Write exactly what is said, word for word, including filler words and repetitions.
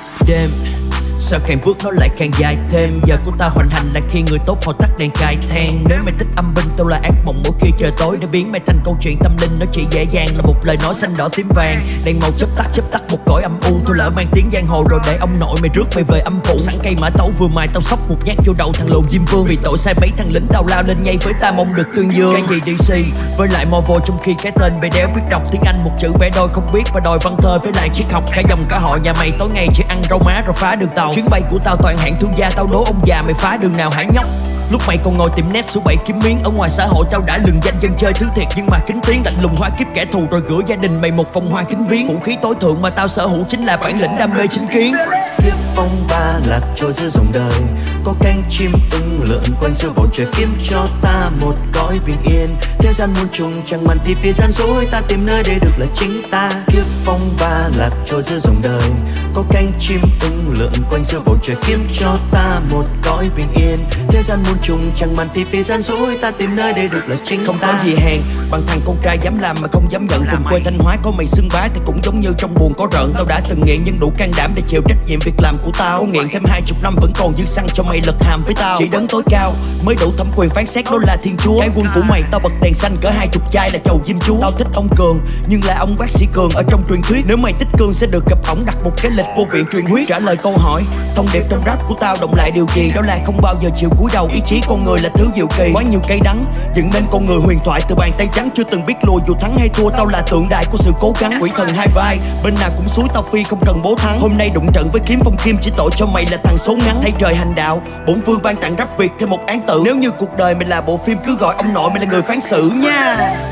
Đêm sao càng bước nó lại càng dài thêm. Giờ của tao hoành hành là khi người tốt họ tắt đèn cài then. Nếu mày thích âm binh tao là ác mộng mỗi khi trời tối. Để biến mày thành câu chuyện tâm linh nó chỉ dễ dàng là một lời nói xanh đỏ tím vàng. Đèn màu chớp tắt chớp tắt một cõi âm u. Tôi lỡ mang tiếng giang hồ rồi để ông nội mày rước mày về âm phủ. Sẵn cây mã tấu vừa mài tao sóc một nhát vô đầu thằng lồn Diêm Vương. Vì tội sai mấy thằng lính tao lao lên nhây với ta mong được tương dương. Cái gì đê xê với lại Marvel trong khi cái tên bề đéo biết đọc tiếng Anh một chữ bẻ đôi không biết và đòi văn thơ với lại triết học. Cả dòng cả họ nhà mày tối ngày chỉ ăn rau má rồi phá đường tàu. Chuyến bay của tao toàn hạng thương gia tao đố ông già mày phá đường nào hả nhóc. Lúc mày còn ngồi tiệm nét số bảy kiếm miếng ở ngoài xã hội tao đã lừng danh dân chơi thứ thiệt nhưng mà kính tiếng lạnh lùng hóa kiếp kẻ thù rồi gửi gia đình mày một vòng hoa kính viếng. Vũ khí tối thượng mà tao sở hữu chính là bản lĩnh đam mê chính kiến. Kiếp phong ba lạc trôi giữa dòng đời, có cánh chim ưng lượn quanh giữa bầu trời kiếm cho ta một cõi bình yên. Thế gian muôn trùng chẳng màn thì phía gian dối, ta tìm nơi để được là chính ta. Kiếp phong ba lạc trôi giữa dòng đời, có cánh chim ưng lượn quanh giữa bầu trời kiếm cho ta một cõi bình yên. Thế gian muôn trùng chẳng màn thì phía gian dối, ta tìm nơi để được là chính không ta. Không có gì hèn bằng thằng con trai dám làm mà không dám nhận. Cùng quê Thanh Hóa có mày xưng bá thì cũng giống như trong buồn có rợn. Tao đã từng nghiện nhưng đủ can đảm để chịu trách nhiệm việc làm của tao. Có nghiện thêm hai chục năm vẫn còn dư xăng cho mày lật hàm với tao. Chỉ đấng tối cao mới đủ thẩm quyền phán xét đó là thiên chúa. Cái quân của mày tao bật đèn xanh cỡ hai chục chai là chầu Diêm Chúa. Tao thích ông Cường nhưng là ông bác sĩ Cường ở trong truyền thuyết. Nếu mày thích Cường sẽ được gặp ổng đặt một cái lịch vô viện truyền huyết. Trả lời câu hỏi thông điệp trong rap của tao động lại điều gì, đó là không bao giờ chịu cúi đầu. Ý chí con người là thứ diệu kỳ, quá nhiều cay đắng dựng nên con người huyền thoại từ bàn tay trắng chưa từng biết lùi. Dù thắng hay thua tao là tượng đài của sự cố gắng. Quỷ thần hai vai bên nào cũng suối tao phi không cần bố thắng. Hôm nay đụng trận với kiếm phong kim chỉ tội cho mày là thằng số ngắn. Thấy trời hành đạo bổn vương ban tặng rap Việt thêm một án tử. Nếu như cuộc đời mày là bộ phim cứ gọi ông nội mày là người phán xử nha.